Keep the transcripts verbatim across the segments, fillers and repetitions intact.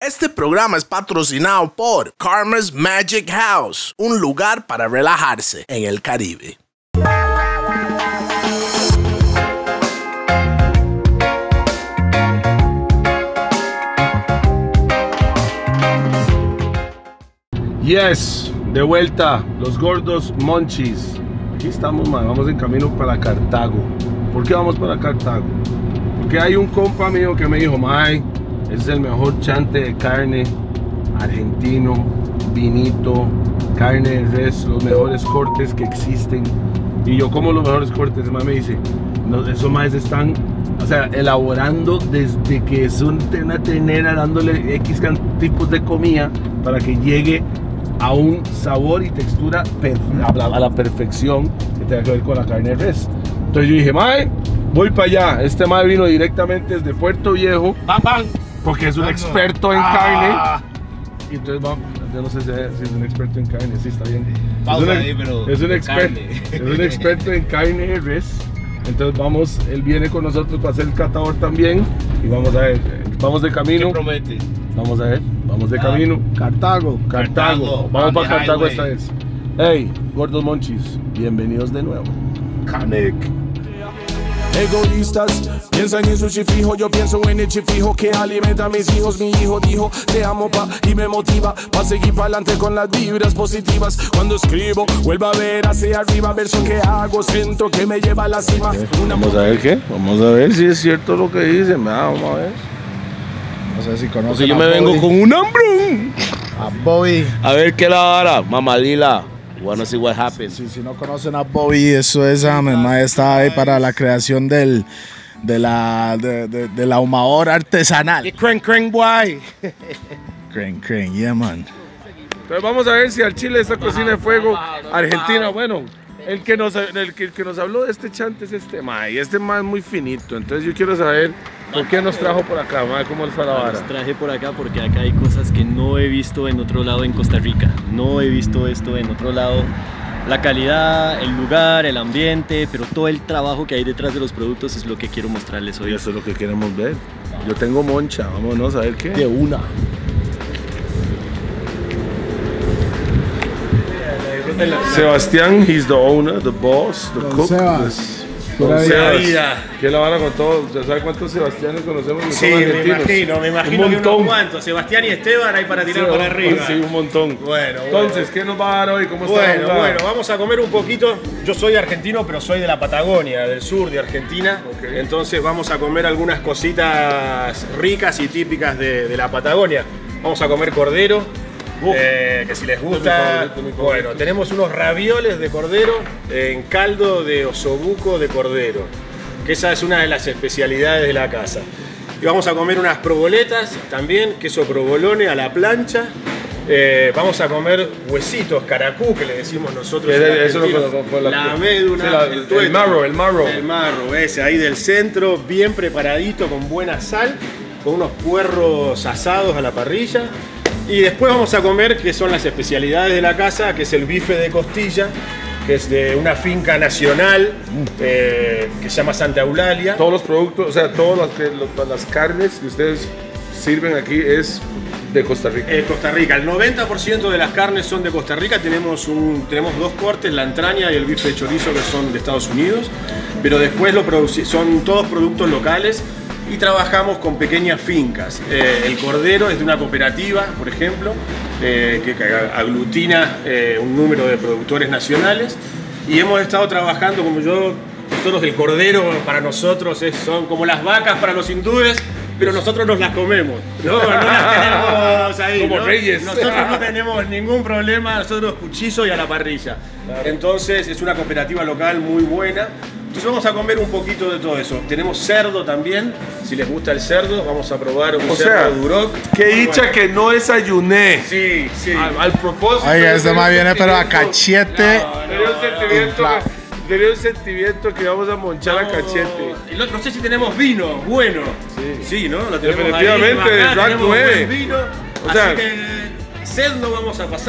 Este programa es patrocinado por Karma's Magic House, un lugar para relajarse en el Caribe. Yes, de vuelta, los gordos monchis. Aquí estamos, man, vamos en camino para Cartago. ¿Por qué vamos para Cartago? Porque hay un compa mío que me dijo, mae, es el mejor chante de carne argentino, vinito, carne de res, los mejores cortes que existen. Y yo como los mejores cortes, mae me dice, no, esos maes están, o sea, elaborando desde que es una ternera, dándole X tipos de comida para que llegue a un sabor y textura a la, a la perfección que tenga que ver con la carne de res. Entonces yo dije, mae, voy para allá. Este mae vino directamente desde Puerto Viejo, bam, bam, porque es un experto en ah. carne. Y entonces vamos, yo no sé si es un experto en carne, sí, está bien. Es un, ahí, pero es un, experto, es un experto en carne de res. Entonces vamos, él viene con nosotros para hacer el catador también. Y vamos a ver, vamos de camino. ¿Qué promete? Vamos a ver, vamos de ah, camino. Cartago. Cartago. Cartago. Vamos para Cartago esta vez. Hey, gordos monchis, bienvenidos de nuevo. Canek. Egoístas, piensan en su chifijo, yo pienso en el chifijo que alimenta a mis hijos. Mi hijo dijo, te amo pa, y me motiva pa seguir para adelante con las vibras positivas. Cuando escribo, vuelvo a ver hacia arriba, verso que hago, siento que me lleva a la cima. Una Vamos a ver qué, vamos a ver si es cierto lo que dicen, vamos a ver. No sé si conocen. Porque yo me vengo con un hambrón. A Bobby. A ver qué la vara, mamadila. Wanna see what happens. Si, si no conocen a Bobby, eso es, a mi madre está ahí para la creación del, de la, de, de, de la ahumador artesanal. Y crank, crank, boy. Crank, crank, yeah, man. Entonces vamos a ver si al chile esta cocina de fuego argentina, bueno, el que nos, el que, el que nos habló de este chante es este ma, y este ma es muy finito, entonces yo quiero saber por qué nos trajo por acá, ma, cómo fue la vara. Nos traje por acá porque acá hay cosas que no he visto en otro lado en Costa Rica, no he visto esto en otro lado. La calidad, el lugar, el ambiente, pero todo el trabajo que hay detrás de los productos es lo que quiero mostrarles hoy. Y eso es lo que queremos ver. Yo tengo moncha, vámonos a ver qué. De una. Sebastián, he's the owner, the boss, the Don cook. Sebas. Don Sebas. ¿Qué la van a con todos? ¿Sabes cuántos Sebastianes conocemos? Sí, me imagino, me imagino que unos cuantos. Sebastián y Esteban ahí para tirar sí, para arriba. Sí, un montón. Bueno, Entonces, bueno. ¿qué nos va a dar hoy? ¿Cómo está? Bueno, bueno, vamos a comer un poquito. Yo soy argentino, pero soy de la Patagonia, del sur de Argentina. Okay. Entonces vamos a comer algunas cositas ricas y típicas de, de la Patagonia. Vamos a comer cordero. Eh, que si les gusta, bueno, tenemos unos ravioles de cordero en caldo de osobuco de cordero, que esa es una de las especialidades de la casa. Y vamos a comer unas proboletas también, queso provolone a la plancha. Eh, vamos a comer huesitos, caracú, que le decimos nosotros. Eso lo por la, la médula, sí, la, el, el marro, el marro. El marro, ese ahí del centro, bien preparadito, con buena sal, con unos puerros asados a la parrilla. Y después vamos a comer, que son las especialidades de la casa, que es el bife de costilla, que es de una finca nacional eh, que se llama Santa Eulalia. Todos los productos, o sea, todas las, que, los, las carnes que ustedes sirven aquí es de Costa Rica. Eh, Costa Rica, el noventa por ciento de las carnes son de Costa Rica. Tenemos, un, tenemos dos cortes, la entraña y el bife de chorizo, que son de Estados Unidos. Pero después lo son todos productos locales. Y trabajamos con pequeñas fincas. Eh, el cordero es de una cooperativa, por ejemplo, eh, que aglutina eh, un número de productores nacionales. Y hemos estado trabajando, como yo, nosotros el cordero para nosotros es, son como las vacas para los hindúes, pero nosotros nos las comemos. No, no las tenemos ahí. Como ¿no? reyes. Nosotros no tenemos ningún problema, nosotros cuchillo y a la parrilla. Claro. Entonces es una cooperativa local muy buena. Entonces vamos a comer un poquito de todo eso. Tenemos cerdo también, si les gusta el cerdo, vamos a probar un o cerdo sea, duroc. Qué dicha bueno. Que no desayuné. Sí, sí. Al, al propósito. Oiga, este más viene pero a cachete. No, no, tenía un sentimiento, no, tenía un sentimiento que vamos a monchar no, a cachete. No, no sé si tenemos vino, bueno. Sí, sí, ¿no? Lo tenemos definitivamente, ahí, acá, de Rack nueve. Vino, o sea, así que sed no vamos a pasar.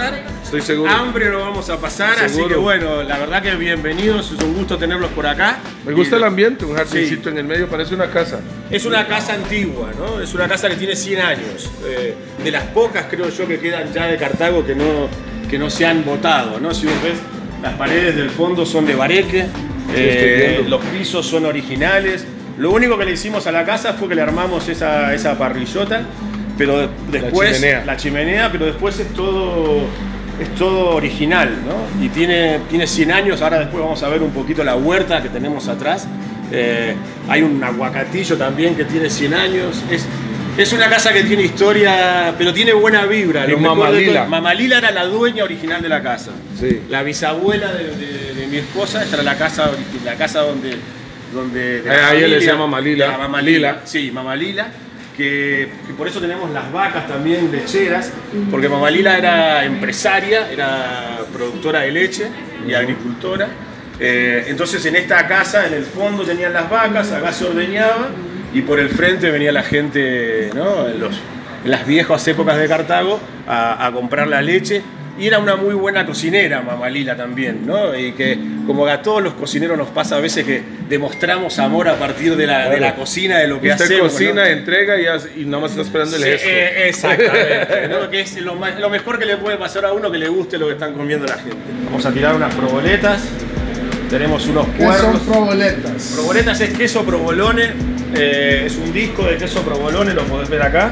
Estoy seguro. Hambre no vamos a pasar, Seguro. así que bueno, la verdad que bienvenidos, es un gusto tenerlos por acá. Me gusta Y- el ambiente, un jardincito Sí. en el medio, parece una casa. Es una casa antigua, ¿no? Es una casa que tiene cien años. Eh, de las pocas, creo yo, que quedan ya de Cartago que no, que no se han botado, ¿no? Si vos ves, las paredes del fondo son de bareque, eh, viendo. los pisos son originales. Lo único que le hicimos a la casa fue que le armamos esa, esa parrillota, pero de- después... chimenea. La chimenea, pero después es todo... Es todo original, ¿no? Y tiene, tiene cien años, ahora después vamos a ver un poquito la huerta que tenemos atrás. Eh, hay un aguacatillo también que tiene cien años. Es, es una casa que tiene historia, pero tiene buena vibra. Y Lo mejor Mama de todo- Lila. Mama Lila era la dueña original de la casa. Sí. La bisabuela de, de- de mi esposa, esta era la casa, ori- la casa donde... donde de la Eh, a ella le familia, decía Mama Lila. de la Mama Lila. Sí, Mama Lila. Que, que por eso tenemos las vacas también lecheras, porque Mama Lila era empresaria, era productora de leche y agricultora. Eh, entonces en esta casa, en el fondo tenían las vacas, acá se ordeñaba y por el frente venía la gente, ¿no? en, los, en las viejas épocas de Cartago a, a comprar la leche. Y era una muy buena cocinera, Mama Lila también, ¿no? Y que como a todos los cocineros nos pasa a veces que demostramos amor a partir de la, de la cocina, de lo que Usted hacemos. cocina, ¿no? entrega y, hace- y nada más está esperando el Sí, gesto. eh, exactamente, ¿no? Que es lo, más- lo mejor que le puede pasar a uno, que le guste lo que están comiendo la gente. Vamos a tirar unas proboletas. Tenemos unos ¿Qué son puerros. proboletas? Proboletas es queso provolone, eh, es un disco de queso provolone, lo podés ver acá,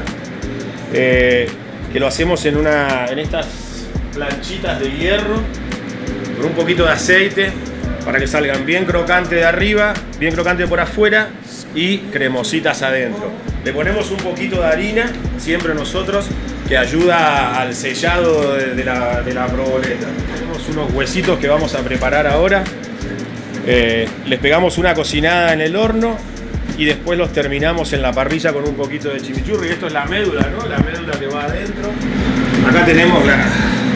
eh, que lo hacemos en, una, en estas planchitas de hierro, con un poquito de aceite, para que salgan bien crocantes de arriba, bien crocantes por afuera y cremositas adentro. Le ponemos un poquito de harina, siempre nosotros, que ayuda al sellado de, de la, de la proboleta. Tenemos unos huesitos que vamos a preparar ahora. Eh, les pegamos una cocinada en el horno y después los terminamos en la parrilla con un poquito de chimichurri. Esto es la médula, ¿no? La médula que va adentro. Acá tenemos la,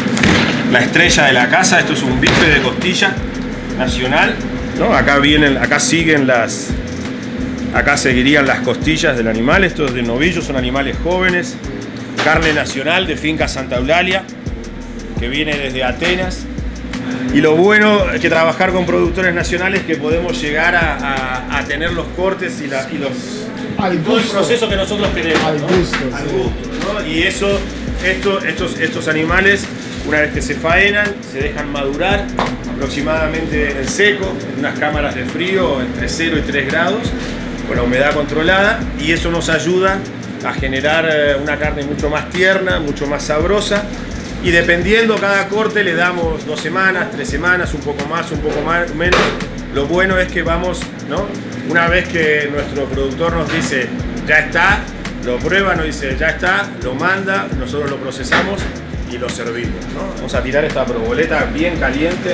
la estrella de la casa. Esto es un bife de costilla nacional, ¿no? Acá vienen, acá siguen las, acá seguirían las costillas del animal. Esto es de novillo, son animales jóvenes. Carne nacional de Finca Santa Eulalia, que viene desde Atenas. Y lo bueno es que trabajar con productores nacionales, que podemos llegar a, a- a tener los cortes y, la- y los, Al y todo el gusto. proceso que nosotros queremos. Al ¿no? gusto, Al sí. gusto, ¿no? Y eso, esto, estos, estos animales, una vez que se faenan, se dejan madurar aproximadamente en seco, en unas cámaras de frío entre cero y tres grados, con la humedad controlada, y eso nos ayuda a generar eh, una carne mucho más tierna, mucho más sabrosa. Y dependiendo cada corte le damos dos semanas, tres semanas, un poco más, un poco más, menos. Lo bueno es que vamos, ¿no? Una vez que nuestro productor nos dice ya está, lo prueba, nos dice ya está, lo manda, nosotros lo procesamos y lo servimos, ¿no? Vamos a tirar esta proboleta bien caliente.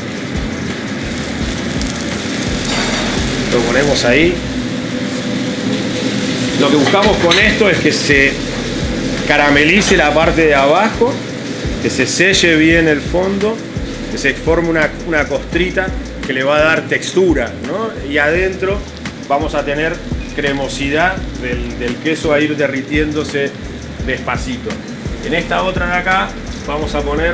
Lo ponemos ahí. Lo que buscamos con esto es que se caramelice la parte de abajo, que se selle bien el fondo, que se forme una, una costrita que le va a dar textura, ¿no? Y adentro vamos a tener cremosidad del, del queso a ir derritiéndose despacito. En esta otra de acá vamos a poner,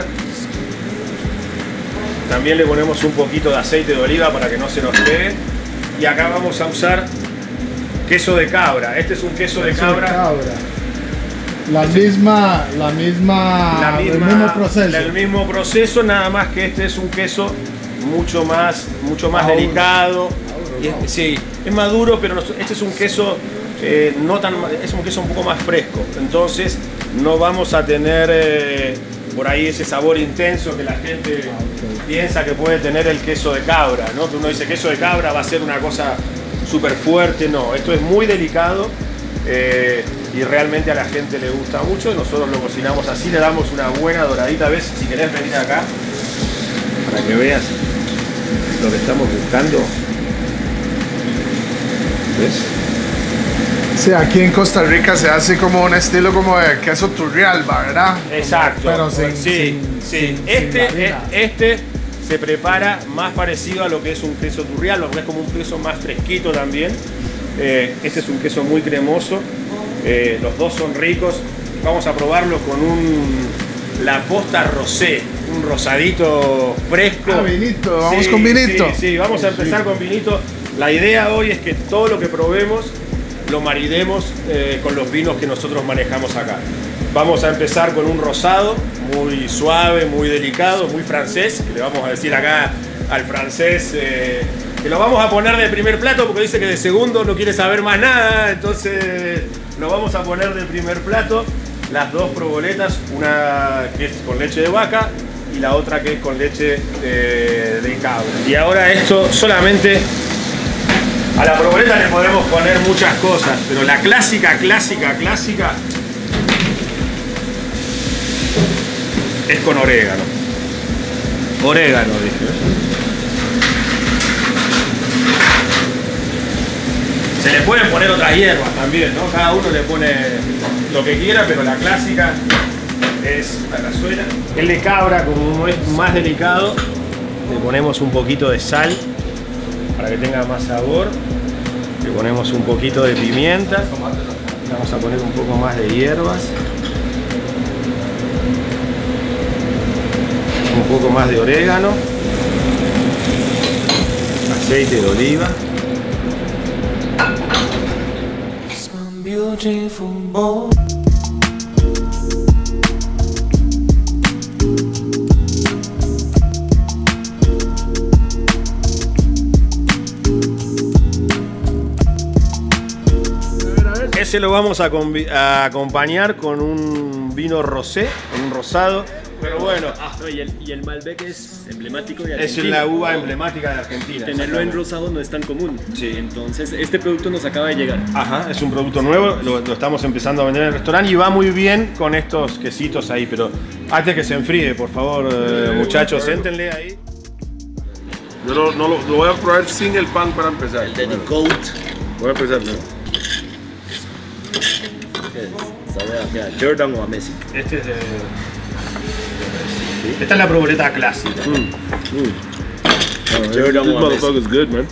también le ponemos un poquito de aceite de oliva para que no se nos pegue. Y acá vamos a usar queso de cabra. Este es un queso de Queso de cabra. cabra. La misma, la misma, La misma- el mismo proceso. El mismo proceso, nada más que este es un queso mucho más, mucho más Maduro. delicado. Y es- sí, es maduro, pero no- este es un queso eh, no tan, ma- es un queso un poco más fresco. Entonces no vamos a tener eh, por ahí ese sabor intenso que la gente piensa que puede tener el queso de cabra, ¿no? Que uno dice queso de cabra va a ser una cosa súper fuerte. No, esto es muy delicado. eh, y realmente a la gente le gusta mucho. Nosotros lo cocinamos así, le damos una buena doradita. ¿Ves? Si querés venir acá para que veas lo que estamos buscando. ¿Ves? Sí, aquí en Costa Rica se hace como un estilo como de queso turrialba, ¿verdad? Exacto. Pero sin- sí, sin- sí. sin- este, sin la harina. es- este se prepara más parecido a lo que es un queso turrialba, porque es como un queso más fresquito también. Eh, este es un queso muy cremoso. Eh, los dos son ricos. Vamos a probarlo con un La Posta Rosé. un rosadito fresco. Ah, vinito, vamos Sí, con vinito. Sí, sí, vamos a empezar con vinito. La idea hoy es que todo lo que probemos lo maridemos eh, con los vinos que nosotros manejamos acá. Vamos a empezar con un rosado muy suave, muy delicado, muy francés, que le vamos a decir acá al francés eh, que lo vamos a poner de primer plato porque dice que de segundo no quiere saber más nada, entonces lo vamos a poner de primer plato. Las dos proboletas, una que es con leche de vaca y la otra que es con leche de, de cabra. Y ahora esto solamente... A la proboleta le podemos poner muchas cosas, pero la clásica, clásica, clásica es con orégano. Orégano, dije. Se le pueden poner otras hierbas también, ¿no? Cada uno le pone lo que quiera, pero la clásica es la cazuela. El de cabra, como es más delicado, le ponemos un poquito de sal para que tenga más sabor. Le ponemos un poquito de pimienta. Vamos a poner un poco más de hierbas. Un poco más de orégano. Aceite de oliva. Ese lo vamos a, a acompañar con un vino rosé, con un rosado. Pero bueno, Ah, no, y, el, y el Malbec es emblemático de Argentina. es la uva emblemática de Argentina. Tenerlo en rosado no es tan común. Sí. Entonces, este producto nos acaba de llegar. Ajá, es un producto nuevo, lo, lo estamos empezando a vender en el restaurante y va muy bien con estos quesitos ahí, pero antes que se enfríe, por favor, eh, muchachos, séntenle ahí. Yo no, no lo, lo voy a probar sin el pan para empezar. El de The Goat. Voy a empezar, ¿no? ¿Sabe a qué? ¿A Jordan o a Messi? Este es de... Esta es la proboleta clásica. Jordan This o a Messi. motherfucker's good, man.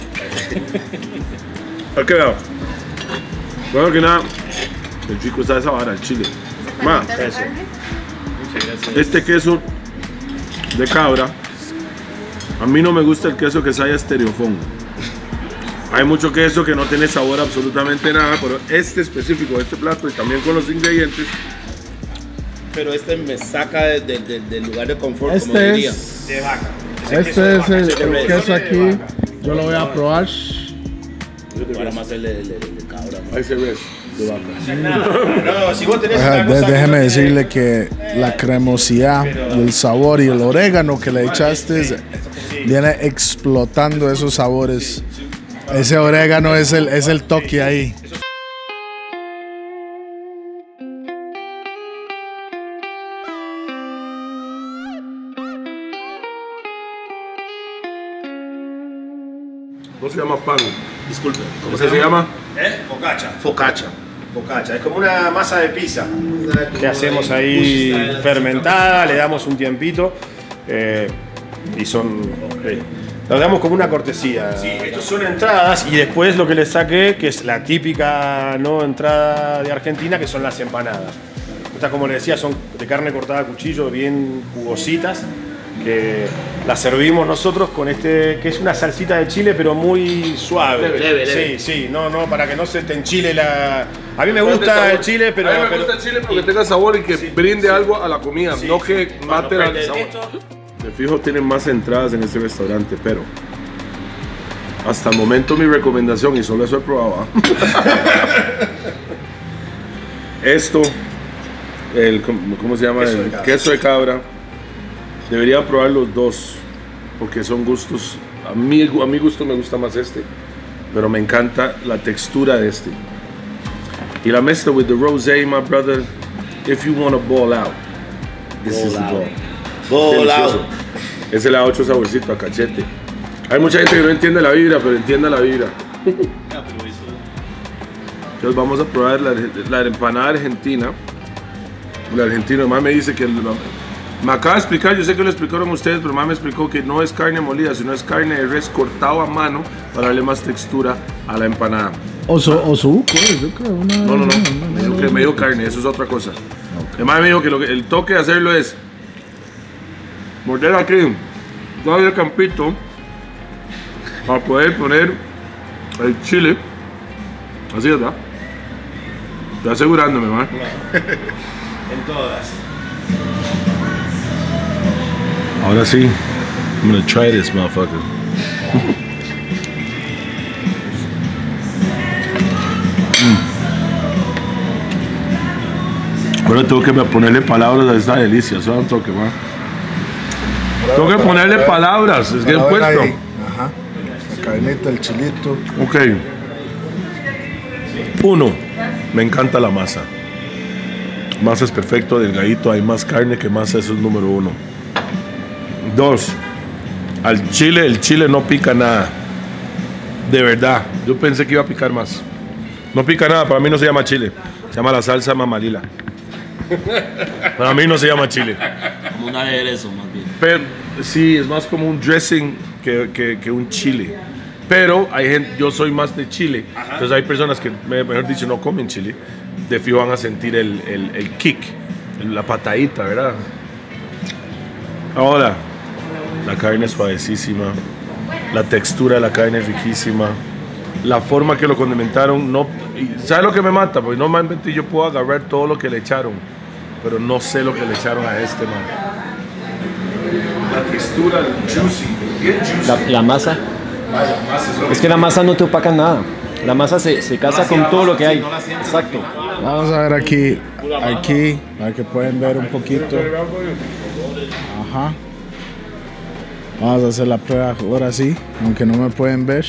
¿Ha quedado? Bueno, que nada, el chico está esa vara, el chile. Ma, Eso. este queso de cabra, a mí no me gusta el queso que sabe a estereofón. Hay mucho queso que no tiene sabor absolutamente nada, pero este específico, este plato y también con los ingredientes. Pero este me saca de- de- de- del lugar de confort, como Este diría. es, De vaca. Ese queso este de es vaca, el, ese el de queso vaca. aquí. Yo lo voy a probar. Para más el de, el de- el de cabra. ¿no? Ahí se ve, de vaca. No, si vos tenés Ajá, una de- cosa que déjeme no decirle tiene- que la cremosidad y el sabor y el orégano que le echaste viene explotando esos sabores. Ese orégano es el, es el toque ahí. ¿Cómo se llama pan? Disculpe. ¿Cómo se, se llama? ¿Eh? Focaccia. Focaccia. Focaccia. Es como una masa de pizza que hacemos ahí fermentada, le damos un tiempito eh, y son... eh, Lo damos como una cortesía. Sí, estos son entradas y después lo que les saqué, que es la típica no entrada de Argentina, que son las empanadas. Estas, como les decía, son de carne cortada a cuchillo, bien jugositas, que las servimos nosotros con este, que es una salsita de chile, pero muy suave. Leve, leve, leve. Sí, sí, no, no, para que no se te enchile la... A mí me gusta el chile, pero... A mí me pero- gusta el chile porque tenga sabor y que brinde algo a la comida, Sí, no sí. que mate Bueno, el pero sabor. esto- De fijo tienen más entradas en este restaurante, pero hasta el momento mi recomendación, y solo eso he probado, ¿ah? Esto, el, ¿cómo se llama? Queso de El cabra. queso de cabra, deberían probar los dos, porque son gustos, a mí, a mi gusto me gusta más este, pero me encanta la textura de este. Y la mezcla with the rosé, my brother, if you want to ball out, this is the Ball out. ball. Ball Delicioso. out. Ese le da ocho saborcito a cachete. Hay mucha gente que no entiende la vibra, pero entiende la vibra. Entonces vamos a probar la, la empanada argentina. El argentino, más me dice que... el- me acaba de explicar, yo sé que lo explicaron ustedes, pero más me explicó que no es carne molida, sino es carne de res cortado a mano para darle más textura a la empanada. Oso, osobuco, yo creo. una- No, no, no, una- me dijo que me dio carne, eso es otra cosa. Además me dijo que, lo que el toque de hacerlo es morder aquí todavía el campito para poder poner el chile. Así, ¿verdad? Estoy asegurándome, man. En todas. Ahora sí. I'm gonna try this, motherfucker. mm. Ahora tengo que ponerle palabras a esta delicia. Eso da un toque, man. Tengo que ponerle palabras. Es que he puesto. Ajá. La carnita, el chilito. Ok. Uno, me encanta la masa. Masa es perfecto, delgadito, hay más carne que masa, eso es número uno. Dos, al chile, el chile no pica nada. De verdad, yo pensé que iba a picar más. No pica nada, para mí no se llama chile. Se llama la salsa mamalila. Para mí no se llama chile. Como un aderezo, más bien. Pero sí, es más como un dressing que, que, que un chile. Pero hay gente, yo soy más de chile. Ajá. Entonces hay personas que, mejor dicho, no comen chile. De fijo van a sentir el, el, el kick, la patadita, ¿verdad? Ahora, la carne es suavecísima. La textura de la carne es riquísima. La forma que lo condimentaron, no. ¿Sabes lo que me mata? Porque normalmente yo puedo agarrar todo lo que le echaron, pero no sé lo que le echaron a este, man. La textura, el juicy, bien juicy. La, la masa. Ah, la masa es, es que la masa no te opaca nada. La masa se, se casa con todo lo que hay. Exacto. Vamos a ver aquí, aquí, para que pueden ver un poquito. Ajá. Vamos a hacer la prueba ahora sí, aunque no me pueden ver.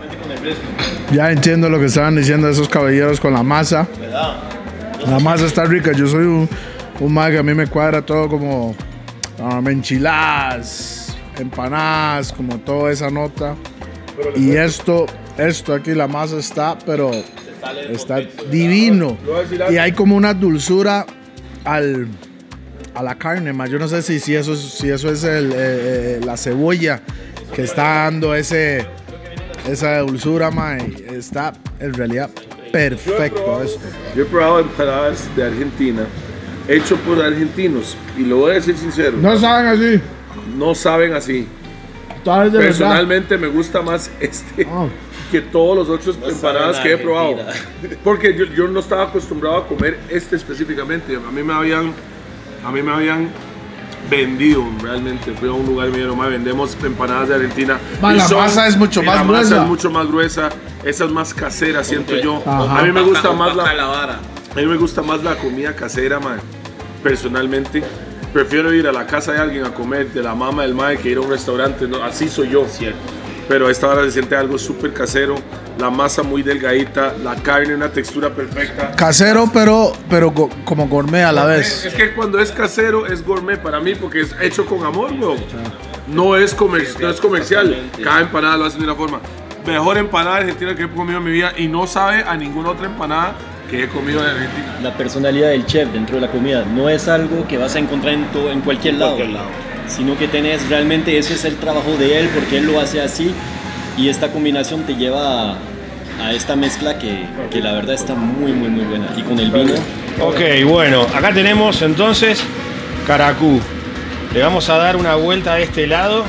Ya entiendo lo que estaban diciendo esos caballeros con la masa. La masa está rica. Yo soy un, un mag que a mí me cuadra todo como um, enchiladas, empanadas, como toda esa nota. Y esto, esto aquí, la masa está, pero está divino. Y hay como una dulzura al, a la carne, más. Yo no sé si, si eso es, si eso es el, eh, la cebolla que está dando ese, esa dulzura, ma. Está en realidad perfecto esto. Yo he probado empanadas de Argentina, hecho por argentinos, y lo voy a decir sincero. No saben así. No saben así. De Personalmente verdad. Me gusta más este oh. que todos los otros no empanadas que he probado. Porque yo, yo no estaba acostumbrado a comer este específicamente. A mí me habían, a mí me habían vendido realmente. Fui a un lugar y me dijeron, vendemos empanadas de Argentina. Ma, la son, masa es mucho más la gruesa. La masa es mucho más gruesa. Esa es más casera, siento okay. yo. Ajá. A mí me gusta más la, a mí me gusta más la comida casera, man. Personalmente. Prefiero ir a la casa de alguien a comer de la mamá del mae que ir a un restaurante, ¿no? Así soy yo. Cierto. Pero a esta hora se siente algo súper casero, la masa muy delgadita, la carne una textura perfecta. Casero, pero, pero go, como gourmet a la gourmet. vez. Es que cuando es casero es gourmet para mí porque es hecho con amor, bro. No es, comer, no es comercial. Cada empanada lo hacen de una forma. Mejor empanada argentina que he comido en mi vida y no sabe a ninguna otra empanada que he comido de Argentina. La personalidad del chef dentro de la comida no es algo que vas a encontrar en, todo, en cualquier lado, cualquier lado, sino que tenés realmente, ese es el trabajo de él, porque él lo hace así, y esta combinación te lleva a, a esta mezcla que, que la verdad está muy, muy, muy buena. Y con el vino. Ok, bueno, acá tenemos entonces caracú. Le vamos a dar una vuelta a este lado.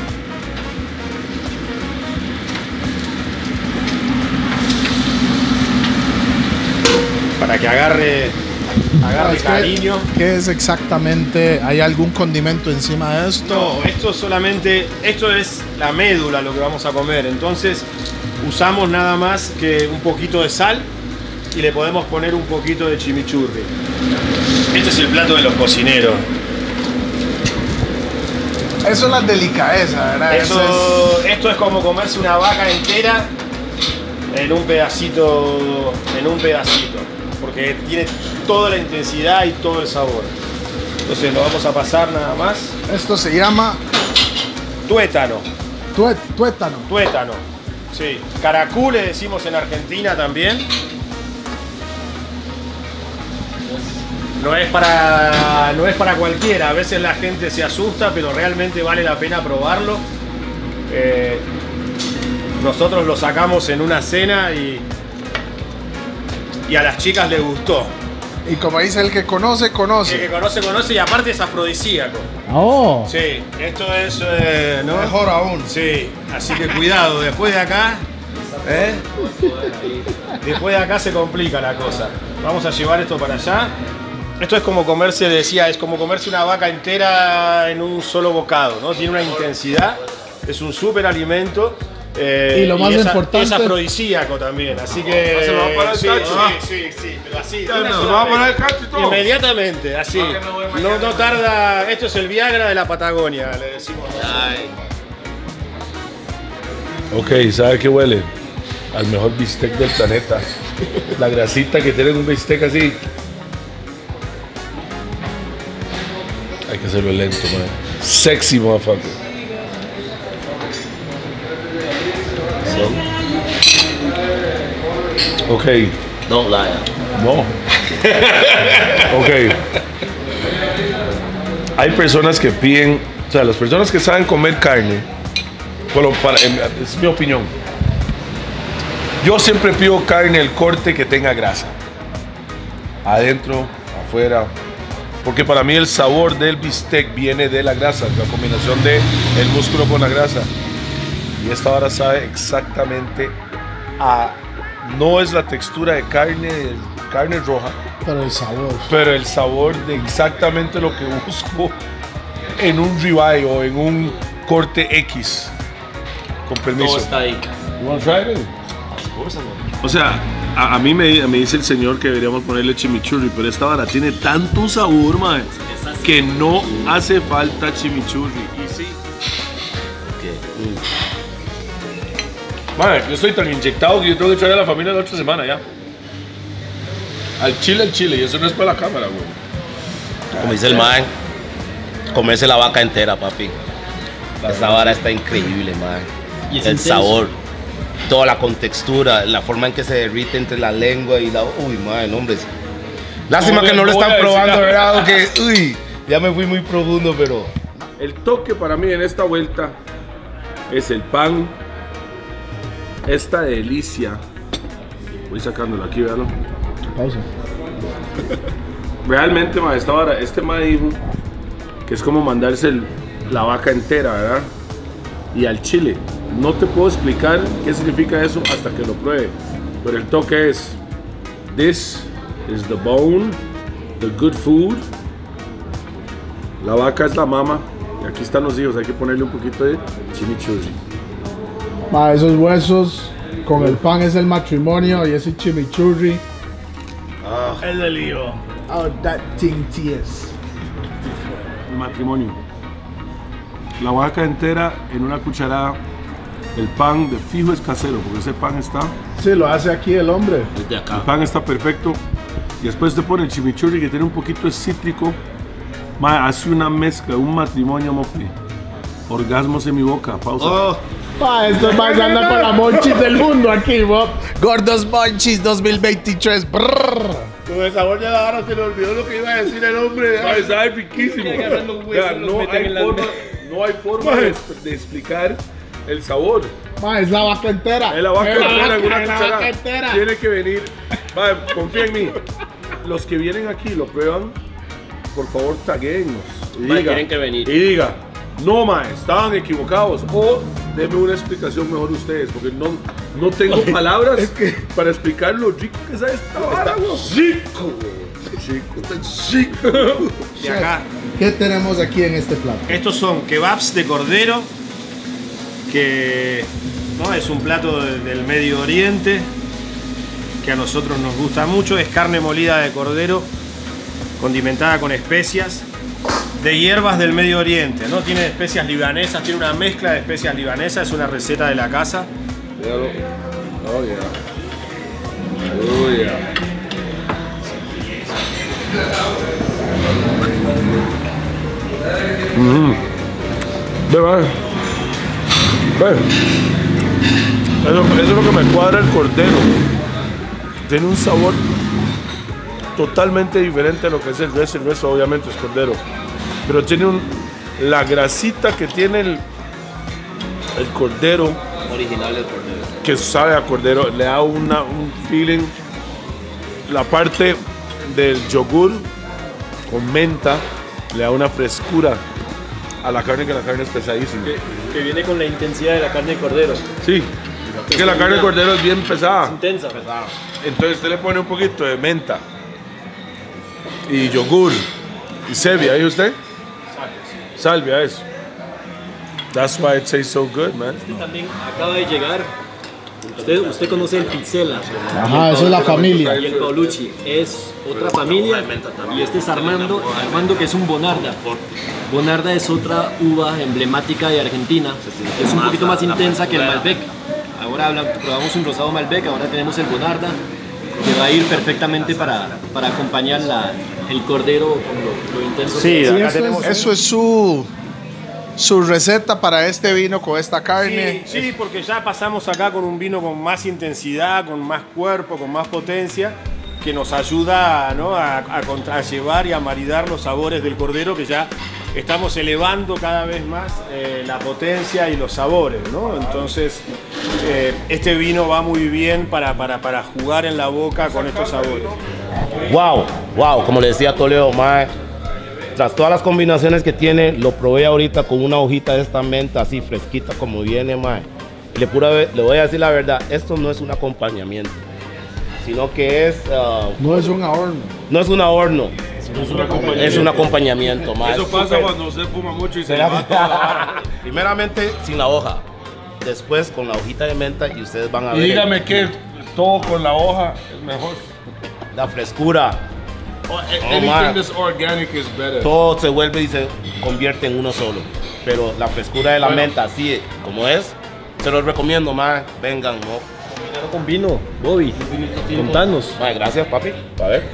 Para que agarre, agarre cariño. ¿Qué es exactamente? ¿Hay algún condimento encima de esto? No, esto solamente, esto es la médula lo que vamos a comer. Entonces usamos nada más que un poquito de sal y le podemos poner un poquito de chimichurri. Este es el plato de los cocineros. Eso es la delicadeza, ¿verdad? Eso, Eso es... Esto es como comerse una vaca entera en un pedacito, en un pedacito. Porque tiene toda la intensidad y todo el sabor. Entonces lo vamos a pasar nada más. Esto se llama tuétano. Tué, tuétano. Tuétano. Sí. Caracú le decimos en Argentina también. No es para, no es para cualquiera. A veces la gente se asusta, pero realmente vale la pena probarlo. Eh, nosotros lo sacamos en una cena y Y a las chicas les gustó. Y como dice el que conoce, conoce. El que conoce, conoce y aparte es afrodisíaco. Oh. Sí, esto es, eh, ¿no? Mejor aún. Sí, así que cuidado, después de acá, ¿eh? Después de acá se complica la cosa. Vamos a llevar esto para allá. Esto es como comerse, decía, es como comerse una vaca entera en un solo bocado, ¿no? Tiene una intensidad, es un súper alimento. Eh, y lo más es, importante es afrodisíaco también, así que... ¿Se me va a parar el sí, cacho? sí, sí, sí, pero así. ¿Se me va a parar el cacho y todo? Inmediatamente, así. No, no tarda, esto es el Viagra de la Patagonia, le decimos. Ay. Ok, ¿sabe qué huele? Al mejor bistec del planeta. La grasita que tiene un bistec así. Hay que hacerlo lento, man. Sexy, motherfucker. Ok. Don't lie. No. Ok. Hay personas que piden, o sea, las personas que saben comer carne, bueno, para, es mi opinión. Yo siempre pido carne, el corte que tenga grasa. Adentro, afuera. Porque para mí el sabor del bistec viene de la grasa, la combinación de el músculo con la grasa. Y esta vara sabe exactamente a... No es la textura de carne, carne roja. Pero el sabor. Pero el sabor de exactamente lo que busco en un ribeye o en un corte X. Con permiso. Todo está ahí. You want to try it? O sea, a, a mí me, me dice el señor que deberíamos ponerle chimichurri, pero esta vara tiene tanto sabor, man, que no hace falta chimichurri. Y sí. Man, yo estoy tan inyectado que yo tengo que traer a la familia la otra semana ya. Al chile, al chile, y eso no es para la cámara, güey. Como dice el man, comerse la vaca entera, papi. Esta vara está increíble, man. Y es El intenso. sabor, toda la contextura, la forma en que se derrite entre la lengua y la... Uy, man, hombres. Lástima No, que no lo no voy están a decir probando, nada. ¿verdad? Que, uy, ya me fui muy profundo, pero... El toque para mí en esta vuelta es el pan, esta delicia. Voy sacándolo aquí, véanlo. Pausa. Realmente, ma, esta vara, este ma dijo que es como mandarse el- la vaca entera, ¿verdad? Y al chile. No te puedo explicar qué significa eso hasta que lo pruebe. Pero el toque es: this is the bone, the good food. La vaca es la mama. Y aquí están los hijos. Hay que ponerle un poquito de chimichurri. Ma, esos huesos con el pan es el matrimonio y ese chimichurri. Es el lío. Oh, that thing is. El matrimonio. La vaca entera en una cucharada. El pan de fijo es casero, porque ese pan está, Sí, lo hace aquí el hombre. Desde acá. el pan está perfecto. Y después te pone el chimichurri que tiene un poquito de cítrico. Ma, hace una mezcla, un matrimonio, mopi. Orgasmos en mi boca, pausa. Oh, Ma, esto es más anda con la monchis del mundo aquí, Bob. Gordos Monchis dos mil veintitrés. Brrr. con el sabor de la vara se le olvidó lo que iba a decir el hombre. Ma, está riquísimo. agarran los huesos, Vea, los no, meten hay en la- forma, no hay forma de, de explicar el sabor. Ma, es la vaca entera. Es la vaca Es la entera en vaca, una es la cucharada. vaca entera. Tiene que venir. Va, confía en mí. Los que vienen aquí lo prueban, por favor, taguéennos. Y Ma, tienen que venir. Y diga, no, ma, estaban equivocados. O denme una explicación mejor ustedes, porque no, no tengo palabras para explicar lo rico que es esta vara, güey. Rico, güey. Chico, chico. Y acá, ¿Qué tenemos aquí en este plato? estos son kebabs de cordero, que ¿no? es un plato de- del Medio Oriente, que a nosotros nos gusta mucho. Es carne molida de cordero, condimentada con especias, de hierbas del Medio Oriente, ¿no? Tiene especias libanesas, tiene una mezcla de especias libanesas, es una receta de la casa. Míralo. Oh, yeah. Oh, yeah. Mm. Ve, va. Ve. Eso, eso es lo que me cuadra el cordero. Tiene un sabor totalmente diferente a lo que es el resto. El resto obviamente es cordero. Pero tiene un, la grasita que tiene el, el cordero, Original del cordero. que sabe a cordero, le da una, un feeling. La parte del yogur con menta le da una frescura a la carne, que la carne es pesadísima. Que, que viene con la intensidad de la carne de cordero. Sí, es que la carne de cordero es bien pesada. Es intensa. Pesada. Entonces usted le pone un poquito de menta y yogur y stevia, ¿y usted? Salvia, eso. That's why it tastes so good, man. Este también acaba de llegar. Usted, usted conoce el Pizzella. Ajá, esa es la familia. Y el Paolucci es otra familia. Y este es Armando, Armando que es un Bonarda. Bonarda es otra uva emblemática de Argentina. Es un poquito más intensa que el Malbec. Ahora habla- probamos un rosado Malbec, ahora tenemos el Bonarda, que va a ir perfectamente para, para acompañar la, el cordero con lo, lo intenso. Sí, que es. acá Eso tenemos. es, eso es su, su receta para este vino con esta Sí, carne. sí, porque ya pasamos acá con un vino con más intensidad, con más cuerpo, con más potencia, que nos ayuda, ¿no?, a, a, contra- a llevar y a maridar los sabores del cordero, que ya estamos elevando cada vez más eh, la potencia y los sabores, ¿no? Entonces, eh, este vino va muy bien para, para, para jugar en la boca con estos sabores. Wow, wow, como le decía Toledo, mae, tras todas las combinaciones que tiene, lo probé ahorita con una hojita de esta menta así fresquita como viene, mae. Le, pura, le voy a decir la verdad, esto no es un acompañamiento, sino que es, uh, No es un horno. no es un horno, Es un acompañamiento. es un acompañamiento, mae. Eso pasa Súper- cuando usted fuma mucho y se le va toda la vara. Primeramente sin la hoja, después con la hojita de menta y ustedes van a Y ver dígame que todo con la hoja es mejor. la frescura. Anything man. that's organic is better. Todo se vuelve y se convierte en uno solo. Pero la frescura de la Bueno. menta, así como es, se los recomiendo, más. Vengan, ¿no? Claro, con vino, Bobby, contanos. Mae, gracias, papi. A ver.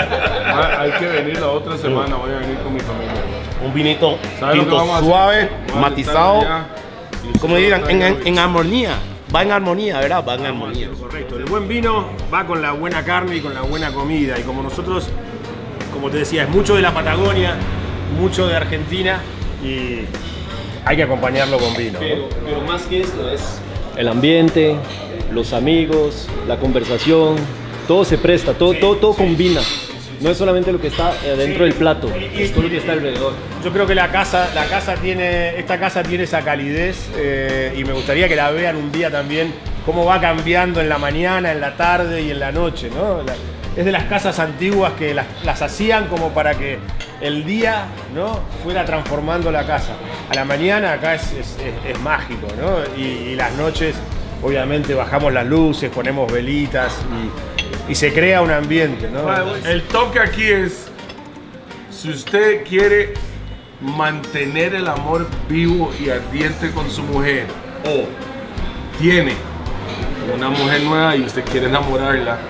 Ah, hay que venir la otra semana, voy a venir con mi familia. Un vinito ¿Sabe lo que tinto vamos a hacer? suave, Vamos a matizado, sentarnos allá y como usted digan, va a en, traer en, en armonía. Va en armonía, ¿verdad? Va en armonía. Correcto, el buen vino va con la buena carne y con la buena comida. Y como nosotros, como te decía, es mucho de la Patagonia, mucho de Argentina y hay que acompañarlo con vino, ¿no? Pero, pero más que esto es el ambiente, los amigos, la conversación, todo se presta, todo, todo, todo combina. No es solamente lo que está eh, dentro del plato, es todo lo que está alrededor. Yo creo que la casa, la casa tiene, esta casa tiene esa calidez eh, y me gustaría que la vean un día también, cómo va cambiando en la mañana, en la tarde y en la noche, ¿no? La- es de las casas antiguas que las, las hacían como para que el día, ¿no?, fuera transformando la casa. A la mañana acá es, es- es- es mágico, ¿no? Y, y las noches, obviamente, bajamos las luces, ponemos velitas y, y se crea un ambiente, ¿no? El toque aquí es, si usted quiere mantener el amor vivo y ardiente con su mujer, o tiene una mujer nueva y usted quiere enamorarla,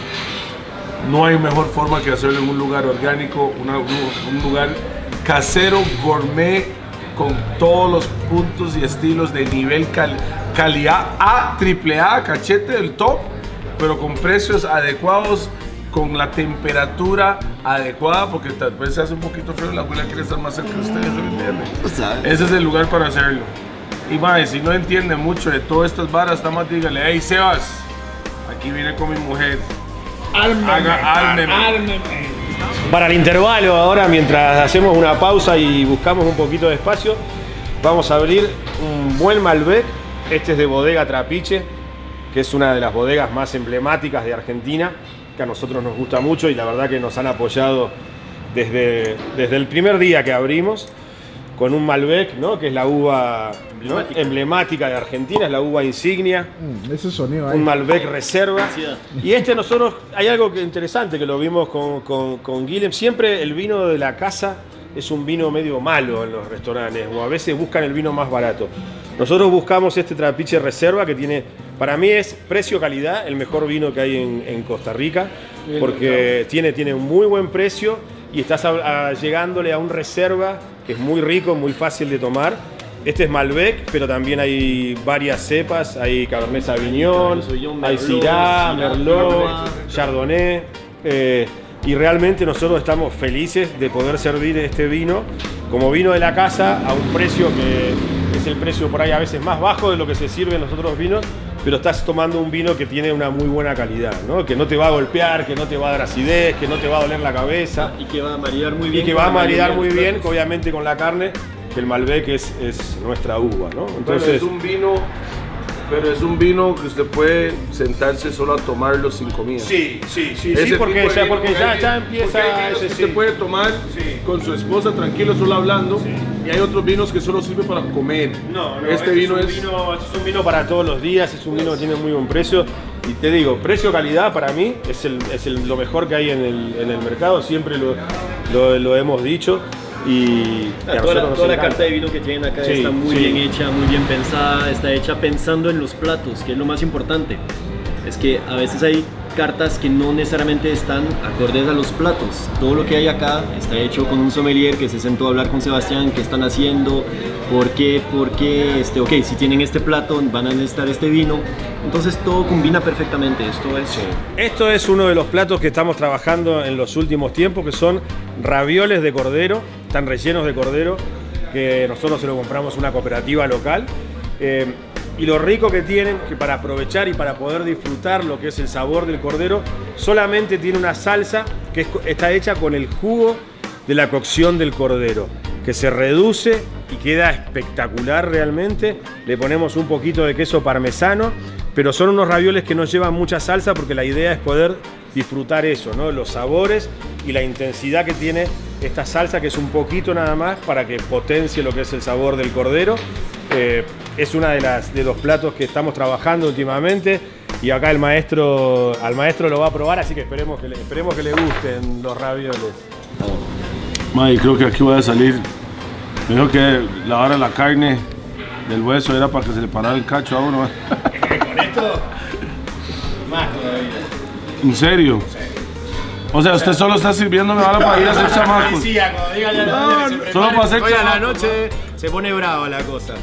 no hay mejor forma que hacerlo en un lugar orgánico, una- un lugar casero, gourmet, con todos los puntos y estilos de nivel cal- calidad A, triple A, cachete del top, pero con precios adecuados, con la temperatura adecuada, porque tal vez se hace un poquito frío y la abuela quiere estar más cerca de ustedes, ¿me entienden? Ese es el lugar para hacerlo. Y mae, si no entiende mucho de todas estas varas, nada más dígale, hey Sebas, aquí vine con mi mujer. Haga, ármeme. Para el intervalo ahora, mientras hacemos una pausa y buscamos un poquito de espacio, vamos a abrir un buen Malbec. Este es de Bodega Trapiche, que es una de las bodegas más emblemáticas de Argentina, que a nosotros nos gusta mucho y la verdad que nos han apoyado desde, desde el primer día que abrimos, con un Malbec, ¿no?, que es la uva, ¿no?, Emblemática. emblemática de Argentina, es la uva insignia. Mm, ese sonido ahí. Un Malbec Reserva. Y este nosotros, hay algo que interesante que lo vimos con, con, con Guillem. Siempre el vino de la casa es un vino medio malo en los restaurantes, o a veces buscan el vino más barato. Nosotros buscamos este Trapiche Reserva, que tiene, para mí es precio-calidad, el mejor vino que hay en, en Costa Rica, porque tiene, tiene un muy buen precio y estás a- a- llegándole a un Reserva que es muy rico, muy fácil de tomar. Este es Malbec, pero también hay varias cepas, hay Cabernet Sauvignon, Sauvignon, hay Merlot, Syrah, Syrah, Merlot, Merlot. Chardonnay, eh, y realmente nosotros estamos felices de poder servir este vino como vino de la casa a un precio que es el precio por ahí a veces más bajo de lo que se sirve en los otros vinos, pero estás tomando un vino que tiene una muy buena calidad, ¿no? Que no te va a golpear, que no te va a dar acidez, que no te va a doler la cabeza. Y que va a maridar muy bien. Y que va a maridar muy bien, obviamente, con la carne, que el Malbec es, es nuestra uva, ¿no? Entonces, pero es un vino, pero es un vino que usted puede sentarse solo a tomarlo sin comida. Sí, sí, sí, sí, porque, ya, porque ya, ya empieza... Ese, usted sí. puede tomar sí. con su esposa tranquilo, solo hablando, sí. y hay otros vinos que solo sirven para comer. No, no, este, este vino es, un es... Vino, este es un vino para todos los días, es un vino que tiene muy buen precio. Y te digo, precio-calidad para mí es, el, es el, lo mejor que hay en el, en el mercado, siempre lo, lo, lo hemos dicho. Y ah, toda, la, toda la carta de vino que tienen acá sí, está muy sí. bien hecha, muy bien pensada, está hecha pensando en los platos, que es lo más importante. Es que a veces hay cartas que no necesariamente están acordes a los platos. Todo lo que hay acá está hecho con un sommelier que se sentó a hablar con Sebastián, qué están haciendo, por qué, por qué, este, ok, si tienen este plato van a necesitar este vino. Entonces todo combina perfectamente. Esto es, sí. Esto es uno de los platos que estamos trabajando en los últimos tiempos, que son ravioles de cordero, están rellenos de cordero, que nosotros se lo compramos a una cooperativa local. Eh, Y lo rico que tienen, que para aprovechar y para poder disfrutar lo que es el sabor del cordero, solamente tiene una salsa que es, está hecha con el jugo de la cocción del cordero, que se reduce y queda espectacular realmente. Le ponemos un poquito de queso parmesano, pero son unos ravioles que no llevan mucha salsa porque la idea es poder disfrutar eso, ¿no? Los sabores y la intensidad que tiene esta salsa, que es un poquito nada más para que potencie lo que es el sabor del cordero. Eh, es una de las de los platos que estamos trabajando últimamente y acá el maestro al maestro lo va a probar, así que esperemos que le, esperemos que le gusten los ravioles. May, creo que aquí voy a salir. Me dijo que lavar la carne del hueso era para que se le parara el cacho a uno. ¿Con esto? Más todavía. ¿En serio? O sea, usted solo está sirviéndome ahora para ir a hacer chamacos. Sí, cuando diga ya no, no, solo para hacer hoy a la noche se pone brava la cosa.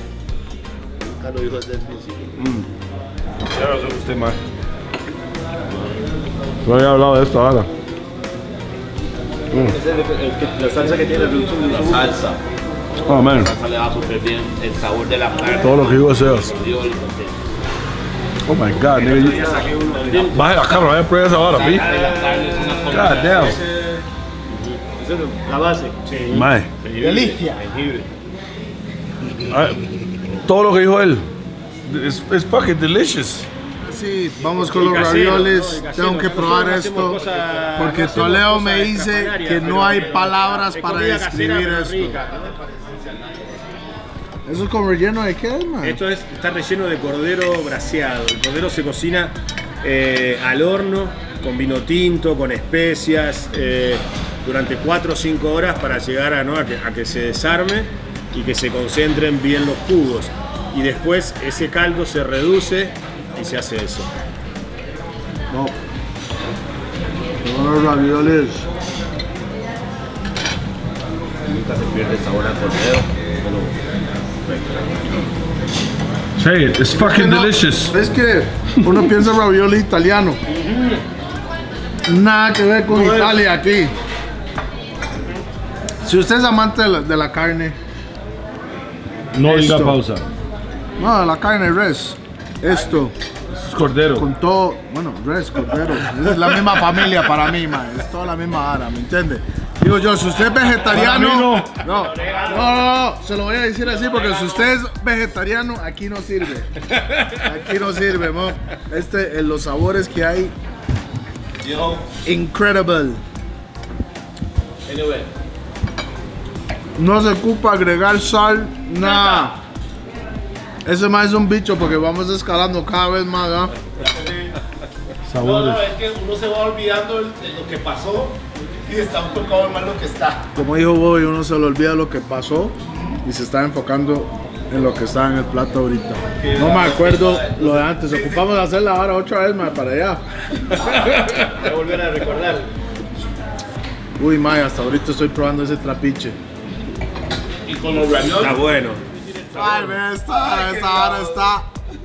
Nunca lo dijo desde el principio. Mm. Ya lo sé usted más. No había hablado de esto ahora. Mm. Es el, el, el, la salsa que tiene el la salsa. Oh, man. La salsa le va súper bien el sabor de la carne. Todo lo que digo es eso. Oh my God, nigga. Baje la cámara, vaya a probar esa ahora, pi. God damn. La base. Sí. Mae. Delicia. Todo lo que dijo él. Es es fucking delicious. Sí, vamos con los ravioles. Tengo que probar esto porque Toledo me dice que no hay palabras para describir esto. ¿Eso es con relleno de qué, man? Esto es, está relleno de cordero braseado. El cordero se cocina eh, al horno, con vino tinto, con especias, eh, durante cuatro o cinco horas para llegar a, ¿no? a, que, a que se desarme y que se concentren bien los jugos. Y después ese caldo se reduce y se hace eso. No. Son los ravioles. Nunca se pierde el sabor al cordero. Say it, it's fucking no, delicious. Es que uno piensa ravioli italiano. Nada que ver con no Italia es. Aquí. Si usted es amante de la, de la carne, no diga pausa. No, de la carne res. Esto. Es cordero. Con todo, bueno, res, cordero. Es la misma familia para mí, man. Es toda la misma ara, ¿me entiende? Digo yo, si usted es vegetariano, no. No, no, no, no, se lo voy a decir así porque si usted es vegetariano, aquí no sirve. Aquí no sirve, mo. Este, en los sabores que hay, incredible. No se ocupa agregar sal, nada. Ese más es un bicho porque vamos escalando cada vez más, ¿ah? No, no, es que uno se va olvidando de lo que pasó. Y está un poco mal lo que está. Como dijo Bobby, uno se le olvida lo que pasó y se está enfocando en lo que está en el plato ahorita. No me acuerdo lo de antes. Ocupamos de hacerla ahora otra vez, más para allá. Voy a volver a recordar. Uy, Maya, hasta ahorita estoy probando ese trapiche. Y con los ravioles. Está bueno. Ay, ve, esta, esta ahora está.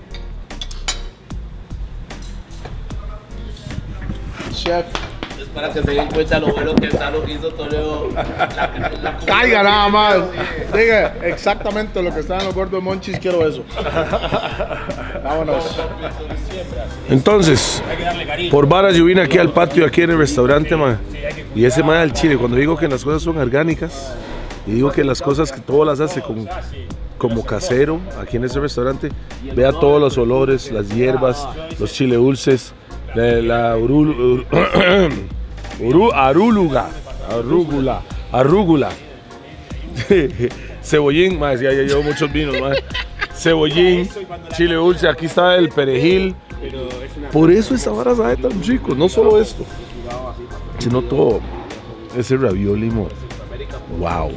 Chef. Para que se den cuenta lo bueno que está lo que hizo Toledo. Caiga nada más. Diga exactamente lo que está en los gordos monchis, quiero eso. Está Vámonos. Entonces, por varas yo vine aquí al patio, aquí en el restaurante, man. Y ese man al chile, cuando digo que las cosas son orgánicas, y digo que las cosas que todo las hace como, como casero, aquí en ese restaurante, vea todos los olores, las hierbas, los chile dulces, la, la urul, ur, uru, arúluga, arúgula, arúgula, cebollín, man, ya, ya llevo muchos vinos, man. Cebollín, chile dulce, aquí está el perejil. Por eso esa vara sabe tan rico, no solo esto, sino todo ese ravioli, mo. Wow.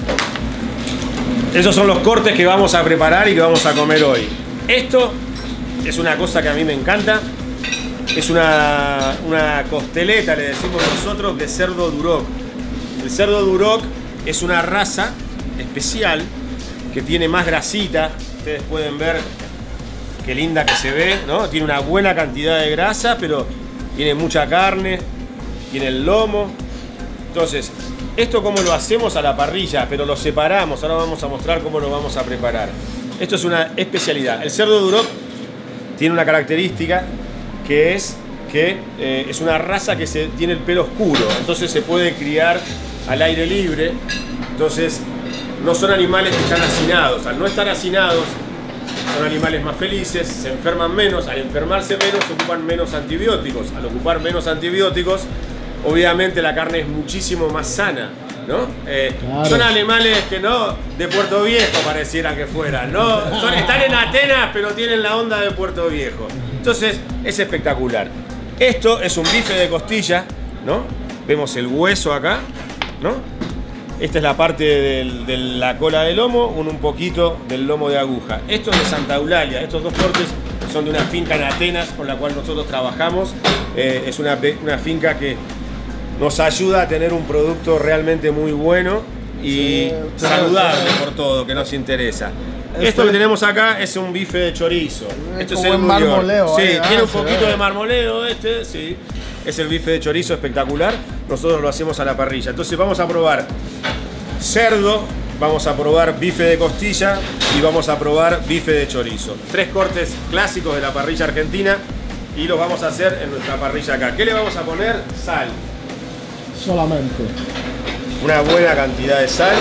Esos son los cortes que vamos a preparar y que vamos a comer hoy. Esto es una cosa que a mí me encanta. Es una, una costeleta, le decimos nosotros, de cerdo duroc. El cerdo duroc es una raza especial que tiene más grasita. Ustedes pueden ver qué linda que se ve, ¿no? Tiene una buena cantidad de grasa, pero tiene mucha carne, tiene el lomo. Entonces, esto como lo hacemos a la parrilla, pero lo separamos. Ahora vamos a mostrar cómo lo vamos a preparar. Esto es una especialidad. El cerdo duroc tiene una característica que es que eh, es una raza que se, tiene el pelo oscuro, entonces se puede criar al aire libre. Entonces, no son animales que están hacinados. Al no estar hacinados, son animales más felices, se enferman menos. Al enfermarse menos, ocupan menos antibióticos. Al ocupar menos antibióticos, obviamente la carne es muchísimo más sana, ¿no? Eh, claro. Son animales que no de Puerto Viejo pareciera que fueran, ¿no? Son, están en Atenas, pero tienen la onda de Puerto Viejo. Entonces, es espectacular. Esto es un bife de costilla, ¿no? Vemos el hueso acá, ¿no? Esta es la parte del, de la cola del lomo, un, un poquito del lomo de aguja. Esto es de Santa Eulalia. Estos dos cortes son de una finca en Atenas con la cual nosotros trabajamos. Eh, es una, una finca que nos ayuda a tener un producto realmente muy bueno y sí, saludable por todo, que nos interesa. Esto, Esto que tenemos acá es un bife de chorizo. Es Esto es el marmoleo. Sí, ahí, tiene ah, un poquito ve. de marmoleo este, sí. Es el bife de chorizo espectacular. Nosotros lo hacemos a la parrilla. Entonces vamos a probar cerdo, vamos a probar bife de costilla y vamos a probar bife de chorizo. Tres cortes clásicos de la parrilla argentina y los vamos a hacer en nuestra parrilla acá. ¿Qué le vamos a poner? Sal. Solamente. Una buena cantidad de sal.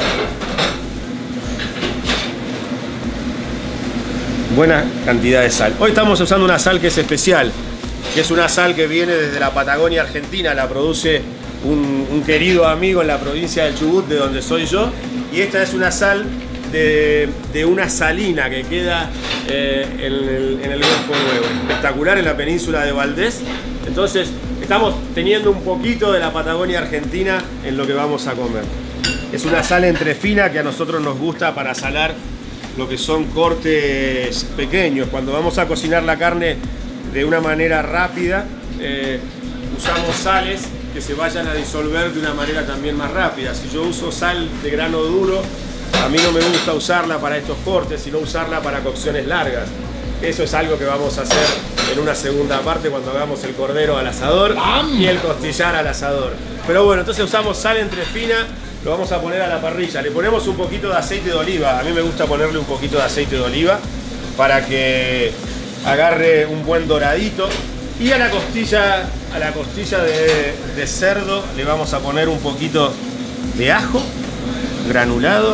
Buena cantidad de sal. Hoy estamos usando una sal que es especial, que es una sal que viene desde la Patagonia Argentina, la produce un, un querido amigo en la provincia del Chubut, de donde soy yo, y esta es una sal de, de una salina que queda eh, en, el, en el Golfo Nuevo, espectacular en la península de Valdés. Entonces estamos teniendo un poquito de la Patagonia Argentina en lo que vamos a comer. Es una sal entre fina que a nosotros nos gusta para salar lo que son cortes pequeños. Cuando vamos a cocinar la carne de una manera rápida, eh, usamos sales que se vayan a disolver de una manera también más rápida. Si yo uso sal de grano duro, a mí no me gusta usarla para estos cortes, sino usarla para cocciones largas. Eso es algo que vamos a hacer en una segunda parte cuando hagamos el cordero al asador y el costillar al asador. Pero bueno, entonces usamos sal entre fina, lo vamos a poner a la parrilla. Le ponemos un poquito de aceite de oliva. A mí me gusta ponerle un poquito de aceite de oliva para que agarre un buen doradito. Y a la costilla, a la costilla de, de cerdo le vamos a poner un poquito de ajo granulado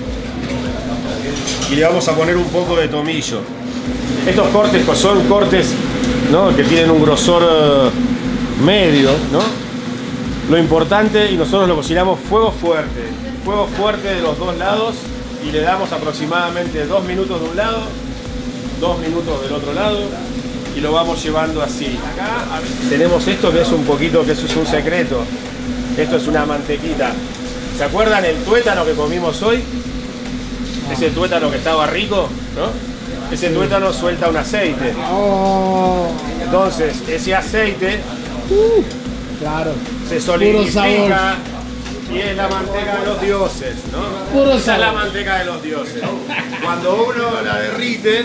y le vamos a poner un poco de tomillo. Estos cortes pues son cortes, ¿no?, que tienen un grosor uh, medio, ¿no? Lo importante, y nosotros lo cocinamos fuego fuerte, fuego fuerte de los dos lados, y le damos aproximadamente dos minutos de un lado, dos minutos del otro lado, y lo vamos llevando así. Acá tenemos esto que es un poquito, que eso es un secreto. Esto es una mantequita. ¿Se acuerdan el tuétano que comimos hoy? Ese tuétano que estaba rico, ¿no? Ese tuétano suelta un aceite. Entonces, ese aceite Uh, claro. se solidifica y es la manteca de los dioses, ¿no? Puro Esa es la manteca de los dioses. Cuando uno la derrite,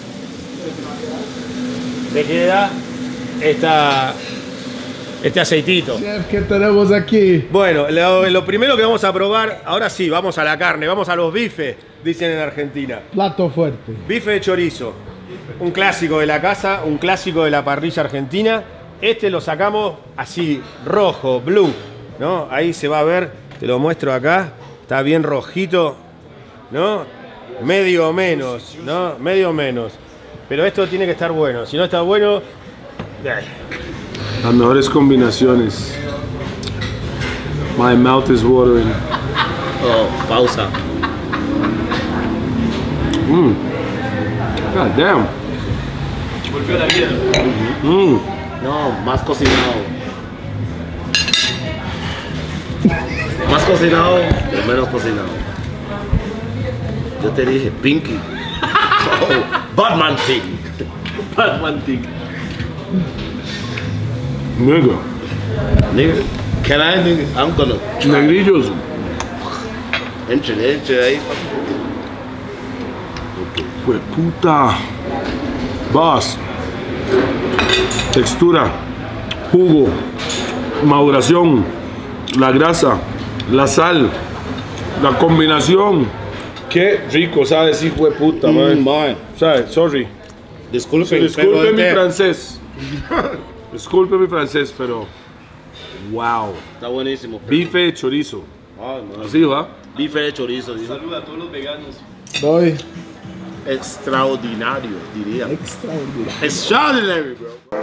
le queda esta, este aceitito. Chef, ¿qué tenemos aquí? Bueno, lo, lo primero que vamos a probar, ahora sí, vamos a la carne, vamos a los bifes, dicen en Argentina. Plato fuerte. Bife de chorizo. un clásico de la casa, un clásico de la parrilla argentina. Este lo sacamos así, rojo, blue, ¿no? Ahí se va a ver, te lo muestro acá, está bien rojito, ¿no? Medio menos, ¿no? Medio menos. Pero esto tiene que estar bueno, si no está bueno... Ay. Las mejores combinaciones. My mouth is watering. Oh, pausa. Mm. God damn. Volvió a la vida. Mm. No, más cocinado. Más cocinado o menos cocinado. Yo te dije, Pinky. Oh, Batman Thing. Batman Thing. Nigga. Nigga, can I, nigga? I'm gonna try. Negrillos. Entre, entre ahí. Fue puta. Boss. Textura. Jugo. Maduración. La grasa. La sal. La combinación. Qué rico, ¿sabes? Hijo de puta, man. Mm, man. ¿Sabes? Sorry. Disculpe, Disculpe mi pero- francés. Disculpe mi francés, pero. Wow. Está buenísimo. Bife de chorizo. Ay, man. Así va. Bife de chorizo, dijo. Saluda a todos los veganos. Voy. Extraordinario, diría. Extraordinario. Extraordinary, bro.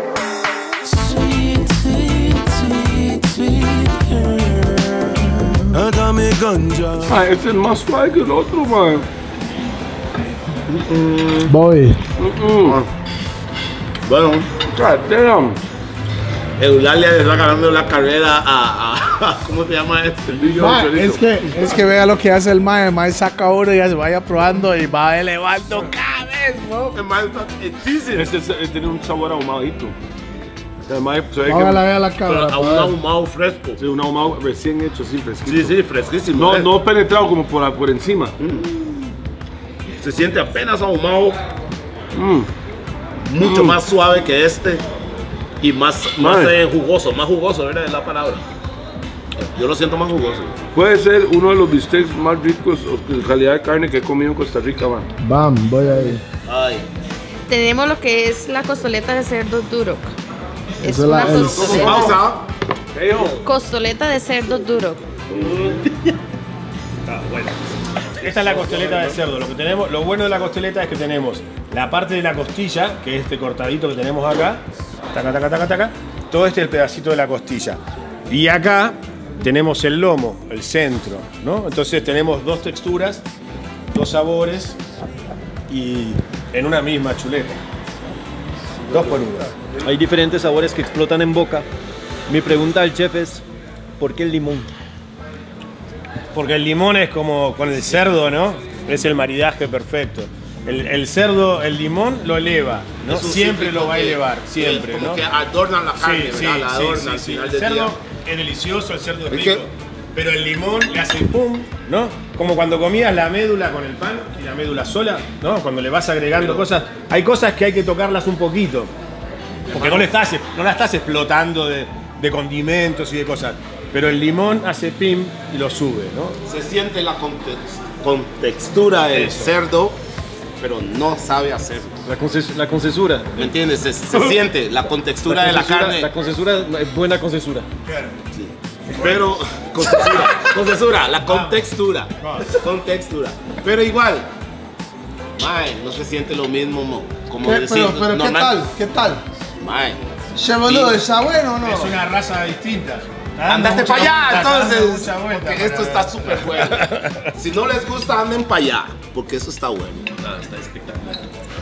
Dame ganja. Ah, este es más suave que el otro, man. Voy. Mm-mm. Bueno, God damn. Eulalia le está ganando la carrera a, a ¿cómo se llama este? Ma, es que, es que vea lo que hace el mae. El mae saca oro y ya se vaya probando y va elevando cada vez, bro. Este es- este tiene un sabor ahumadito. Además, se ve que Póngala, vea la Pero cámara. a un pa' ver. ahumado fresco. sí, un ahumado recién hecho, así fresquito. Sí, sí, fresquísimo. No, eh. no penetrado como por, por encima. Se siente apenas ahumado, Mm. mucho Mm. más suave que este y más, más Mae. eh, jugoso, más jugoso, ¿verdad? Es la palabra. Yo lo siento más jugoso. Puede ser uno de los bistecs más ricos o de calidad de carne que he comido en Costa Rica, man. Bam, voy ahí. Ay. Tenemos lo que es la costoleta de cerdo Duroc. Es Eso es la- una el- costoleta, Pausa. costoleta de cerdo Duroc. Esta es la costeleta de cerdo. Lo que tenemos, lo bueno de la costeleta es que tenemos la parte de la costilla, que es este cortadito que tenemos acá, taca, taca, taca, taca. Todo este es el pedacito de la costilla. Y acá tenemos el lomo, el centro, ¿no? Entonces tenemos dos texturas, dos sabores y en una misma chuleta. Dos por uno. Hay diferentes sabores que explotan en boca. Mi pregunta al chef es, ¿por qué el limón? Porque el limón es como con el cerdo, ¿no? Es el maridaje perfecto. El, el cerdo, el limón lo eleva, ¿no? Es un Siempre cítrico lo va a que- elevar, que siempre, como ¿no? que adornan la carne, Sí, sí, ¿verdad? La sí, adornan sí, al sí. final El del cerdo día. es delicioso, el cerdo es Es rico. que- Pero el limón le hace pum, ¿no? Como cuando comías la médula con el pan y la médula sola, ¿no? Cuando le vas agregando cosas. Hay cosas que hay que tocarlas un poquito. Porque no, le estás, no la estás explotando de, de condimentos y de cosas. Pero el limón hace pim y lo sube, ¿no? Se siente la contex- contextura del Eso. cerdo, pero no sabe hacerlo. La, conces- la concesura. ¿Me entiendes? Se, se siente la contextura de la concesura- carne. La concesura es buena concesura. Sí. Pero, contextura, contextura, la contextura, contextura. Pero igual, mae, no se siente lo mismo mo- como ¿Qué- decir pero, pero ¿qué normal. tal? ¿Qué tal? Mae, Chevrolet, ¿está bueno o no? Es una raza distinta. Está dando andate mucha para allá, vuelta, está dando entonces, mucha vuelta porque para- esto está súper bueno. Si no les gusta, anden para allá, porque eso está bueno. está espectacular.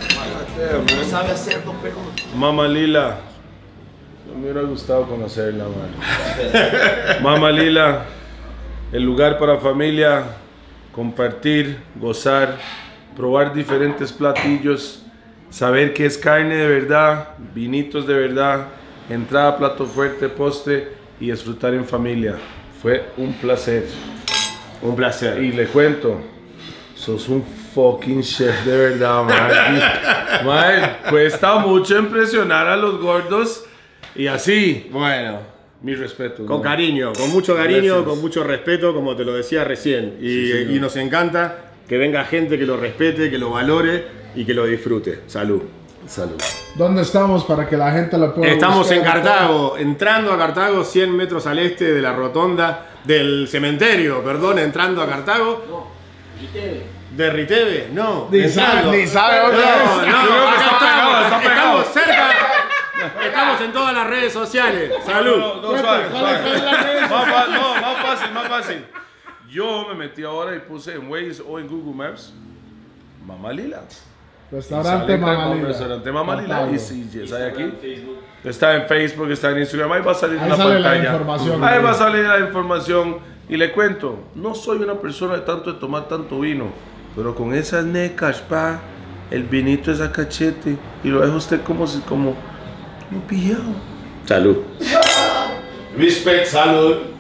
No sabe hacerlo, pero... Mamá Lila. No me hubiera gustado conocerla, man. Mamá Lila, el lugar para familia, compartir, gozar, probar diferentes platillos, saber que es carne de verdad, vinitos de verdad, entrada, plato fuerte, postre y disfrutar en familia. Fue un placer. Un placer. Y le cuento, sos un fucking chef de verdad, man. Man, cuesta mucho impresionar a los gordos y así. Bueno. Mi respeto. Con ¿no? cariño, con mucho cariño, Gracias. con mucho respeto, como te lo decía recién. Y, Sí, señor. y nos encanta que venga gente que lo respete, que lo valore y que lo disfrute. Salud. Salud. ¿Dónde estamos para que la gente lo pueda Estamos buscar? en Cartago, entrando a Cartago, cien metros al este de la rotonda del cementerio, perdón, entrando a Cartago. ¿De Riteve? No. Ni entrando. sabe, ni sabe dónde No, es. no, Creo que acá está estamos, pegado, está pegado. estamos cerca. Estamos en todas las redes sociales. Salud. No, no, suave, suave. Más fácil, no, más fácil, más fácil. Yo me metí ahora y puse en Waze o en Google Maps Mamá Lila. Restaurante Sale Mamá como Lila. Restaurante Mamá Lila. Cartago. Y si ya sale aquí. Está en Facebook, está en Instagram. Ahí va a salir Ahí en la sale la pantalla. información. Ahí va a salir la información. Y le cuento, no soy una persona de tanto de tomar tanto vino. Pero con esas necas, pa, el vinito es a cachete. Y lo deja usted como, si- como, como pillado. Salud. Respect, salud.